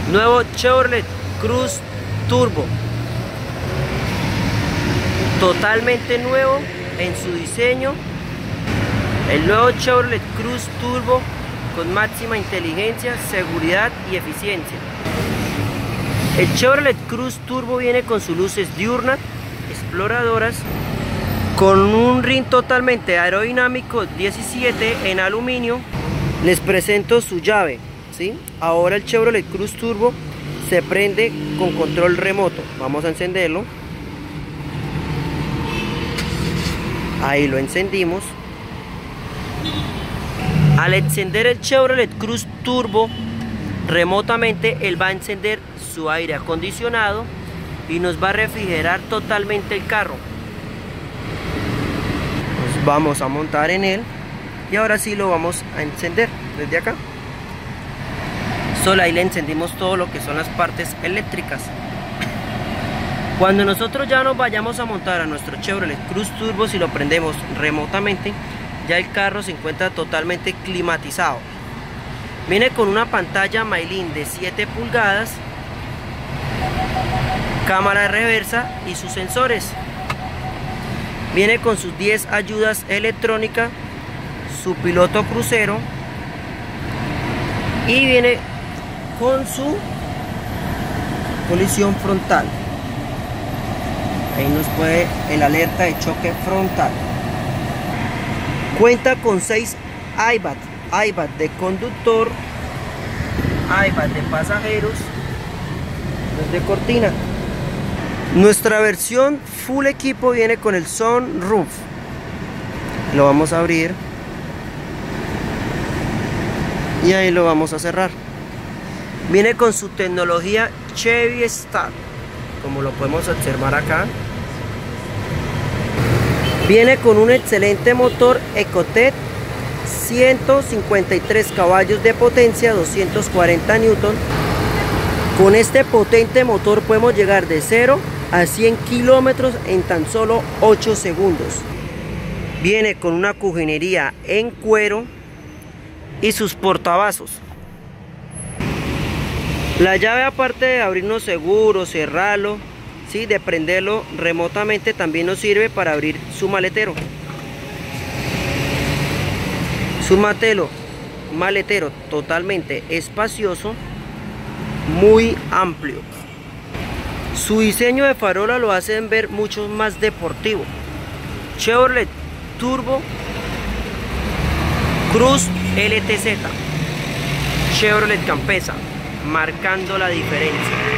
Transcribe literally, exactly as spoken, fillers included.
Nuevo Chevrolet Cruze Turbo, totalmente nuevo en su diseño. El nuevo Chevrolet Cruze Turbo con máxima inteligencia, seguridad y eficiencia. El Chevrolet Cruze Turbo viene con sus luces diurnas, exploradoras, con un rin totalmente aerodinámico diecisiete en aluminio. Les presento su llave, ¿sí? Ahora el Chevrolet Cruze Turbo se prende con control remoto. Vamos a encenderlo. Ahí lo encendimos. Al encender el Chevrolet Cruze Turbo remotamente, él va a encender su aire acondicionado y nos va a refrigerar totalmente el carro. Nos vamos a montar en él y ahora sí lo vamos a encender desde acá. Solo ahí le encendimos todo lo que son las partes eléctricas. Cuando nosotros ya nos vayamos a montar a nuestro Chevrolet Cruze Turbo, si lo prendemos remotamente, ya el carro se encuentra totalmente climatizado. Viene con una pantalla Mylin de siete pulgadas, cámara de reversa y sus sensores. Viene con sus diez ayudas electrónicas, su piloto crucero y viene con su colisión frontal. Ahí nos puede el alerta de choque frontal. Cuenta con seis iPad, iPad de conductor, iPad de pasajeros, de cortina. Nuestra versión full equipo viene con el sunroof. Lo vamos a abrir y ahí lo vamos a cerrar. Viene con su tecnología Chevy Start, como lo podemos observar acá. Viene con un excelente motor Ecotec, ciento cincuenta y tres caballos de potencia, doscientos cuarenta newton. Con este potente motor podemos llegar de cero a cien kilómetros en tan solo ocho segundos. Viene con una cojinería en cuero y sus portavasos. La llave, aparte de abrirnos seguro, cerrarlo, ¿sí?, de prenderlo remotamente, también nos sirve para abrir su maletero. Su maletero, maletero totalmente espacioso, muy amplio. Su diseño de farola lo hacen ver mucho más deportivo. Chevrolet Turbo Cruze L T Z, Chevrolet Campesa, marcando la diferencia.